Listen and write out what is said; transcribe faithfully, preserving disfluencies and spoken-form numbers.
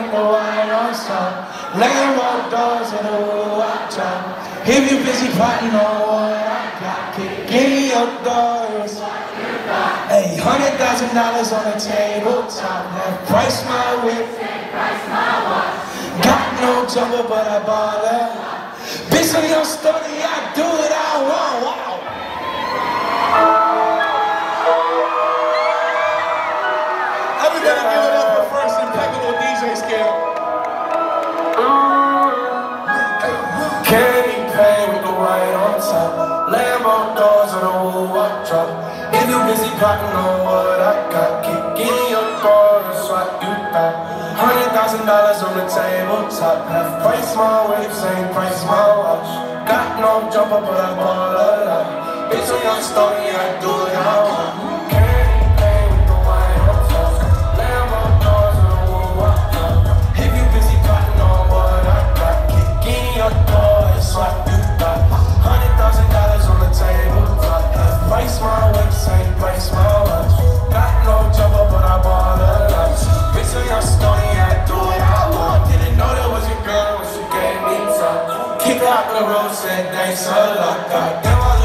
with the wine on some. Laying doors in the woo I jump. If you busy plotting on what I got, kick in your doors. Hey, hundred thousand dollars on the tabletop. Half price my whip, price my watch. Got no jumper, but I ball up. Bitch, on your story, I do what I want. Wow. Everybody give it up for first impeccable D J skill. Candy paint with the white on top. Lambo doors on the woo I drop. If you busy plotting on what I got, kick in your doors, swap you back. Hundred thousand dollars on the tabletop. Half price my whip, same price my watch. Got no jumper, but I ball a lot. Bitch, on your story, I do what I want. Candy paint with the white on top. Lambo doors on the woo I drop. If you busy plotting on what I got, kick in your doors, swap you back. Hundred thousand dollars on the tabletop. Half price my whip, same price my watch. Got no jumper, but I ball a lot. Bitch, on your story, I do what I want. Didn't know that was your girl when she gave me top. Kick her out the road, said thanks a lot. Goddamn,